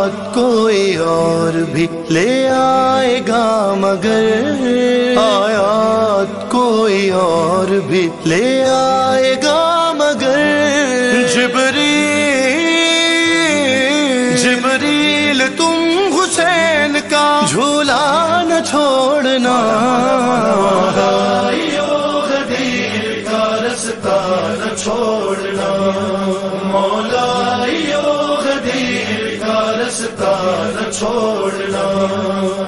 कोई और भी ले आएगा मगर आयात कोई और भी ले आएगा मगर जिब्रील तुम हुसैन का झूला न छोड़ना, गदीर का रास्ता न छोड़ना, मौला गदीर का रास्ता न छोड़ना।